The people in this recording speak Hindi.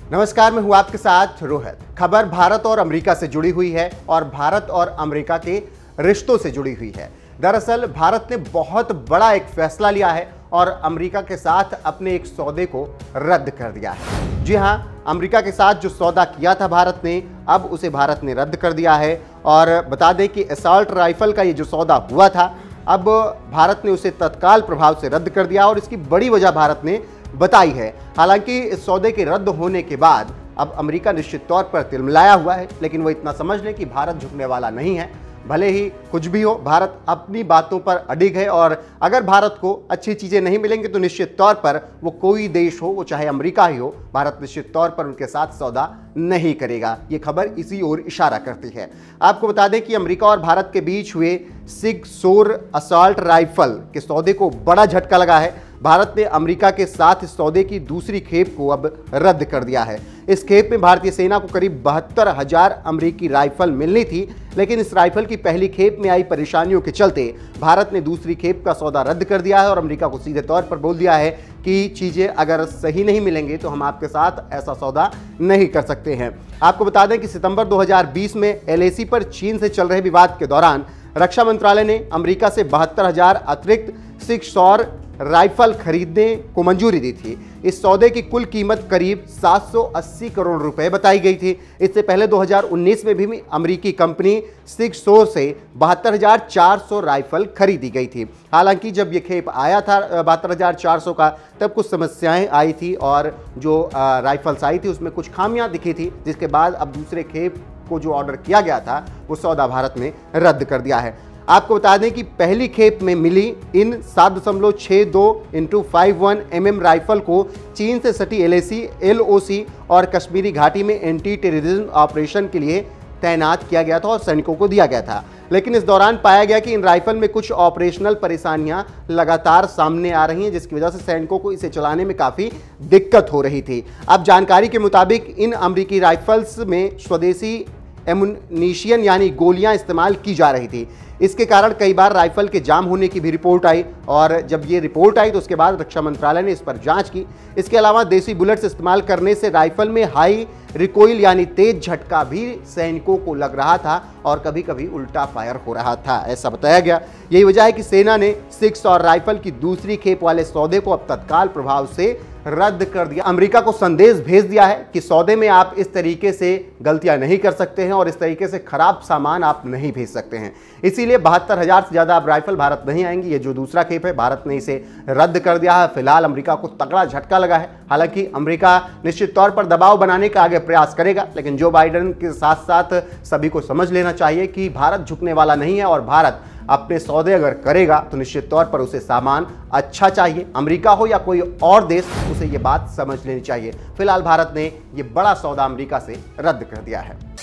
नमस्कार, मैं हूं आपके साथ रोहित। खबर भारत और अमेरिका से जुड़ी हुई है और भारत और अमेरिका के रिश्तों से जुड़ी हुई है। दरअसल भारत ने बहुत बड़ा एक फैसला लिया है और अमेरिका के साथ अपने एक सौदे को रद्द कर दिया है। जी हां, अमेरिका के साथ जो सौदा किया था भारत ने, अब उसे भारत ने रद्द कर दिया है। और बता दें कि असॉल्ट राइफल का ये जो सौदा हुआ था, अब भारत ने उसे तत्काल प्रभाव से रद्द कर दिया और इसकी बड़ी वजह भारत ने बताई है। हालांकि इस सौदे के रद्द होने के बाद अब अमेरिका निश्चित तौर पर तिलमिलाया हुआ है, लेकिन वो इतना समझ लें कि भारत झुकने वाला नहीं है। भले ही कुछ भी हो, भारत अपनी बातों पर अडिग है और अगर भारत को अच्छी चीज़ें नहीं मिलेंगी तो निश्चित तौर पर वो कोई देश हो, वो चाहे अमेरिका ही हो, भारत निश्चित तौर पर उनके साथ सौदा नहीं करेगा। ये खबर इसी ओर इशारा करती है। आपको बता दें कि अमेरिका और भारत के बीच हुए सिग सोर असॉल्ट राइफल के सौदे को बड़ा झटका लगा है। भारत ने अमेरिका के साथ इस सौदे की दूसरी खेप को अब रद्द कर दिया है। इस खेप में भारतीय सेना को करीब 72,000 अमेरिकी राइफल मिलनी थी, लेकिन इस राइफल की पहली खेप में आई परेशानियों के चलते भारत ने दूसरी खेप का सौदा रद्द कर दिया है और अमेरिका को सीधे तौर पर बोल दिया है कि चीज़ें अगर सही नहीं मिलेंगी तो हम आपके साथ ऐसा सौदा नहीं कर सकते हैं। आपको बता दें कि सितंबर 2020 में LAC पर चीन से चल रहे विवाद के दौरान रक्षा मंत्रालय ने अमेरिका से 72,000 अतिरिक्त सिग सौर राइफल खरीदने को मंजूरी दी थी। इस सौदे की कुल कीमत करीब 780 करोड़ रुपए बताई गई थी। इससे पहले 2019 में भी अमेरिकी कंपनी सिग सौर से 72,400 राइफल खरीदी गई थी। हालांकि जब ये खेप आया था 72,400 का, तब कुछ समस्याएं आई थी और जो राइफल्स आई थी उसमें कुछ खामियां दिखी थी, जिसके बाद अब दूसरे खेप को जो ऑर्डर किया गया था वो सौदा भारत ने रद्द कर दिया है। आपको बता दें कि पहली खेप में मिली इन 7.62 × 51 mm राइफल को चीन से सटी LAC, LOC और कश्मीरी घाटी में एंटी टेररिज्म ऑपरेशन के लिए तैनात किया गया था और सैनिकों को दिया गया था। लेकिन इस दौरान पाया गया कि इन राइफल में कुछ ऑपरेशनल परेशानियां लगातार सामने आ रही हैं, जिसकी वजह से सैनिकों को इसे चलाने में काफ़ी दिक्कत हो रही थी। अब जानकारी के मुताबिक इन अमेरिकी राइफल्स में स्वदेशी एमुनीशियन यानी गोलियां इस्तेमाल की जा रही थी। इसके कारण कई बार राइफल के जाम होने की भी रिपोर्ट आई और जब ये रिपोर्ट आई तो उसके बाद रक्षा मंत्रालय ने इस पर जांच की। इसके अलावा देसी बुलेट्स इस्तेमाल करने से राइफल में हाई रिकॉइल यानी तेज झटका भी सैनिकों को लग रहा था और कभी कभी उल्टा फायर हो रहा था, ऐसा बताया गया। यही वजह है कि सेना ने सिग सौर राइफल की दूसरी खेप वाले सौदे को अब तत्काल प्रभाव से रद्द कर दिया। अमेरिका को संदेश भेज दिया है कि सौदे में आप इस तरीके से गलतियां नहीं कर सकते हैं और इस तरीके से खराब सामान आप नहीं भेज सकते हैं। इसीलिए 72,000 से ज़्यादा अब राइफल भारत नहीं आएंगी। ये जो दूसरा खेप है, भारत ने इसे रद्द कर दिया है। फिलहाल अमेरिका को तगड़ा झटका लगा है। हालांकि अमेरिका निश्चित तौर पर दबाव बनाने का आगे प्रयास करेगा, लेकिन जो बाइडेन के साथ साथ सभी को समझ लेना चाहिए कि भारत झुकने वाला नहीं है और भारत अपने सौदे अगर करेगा तो निश्चित तौर पर उसे सामान अच्छा चाहिए। अमेरिका हो या कोई और देश, उसे ये बात समझ लेनी चाहिए। फिलहाल भारत ने ये बड़ा सौदा अमेरिका से रद्द कर दिया है।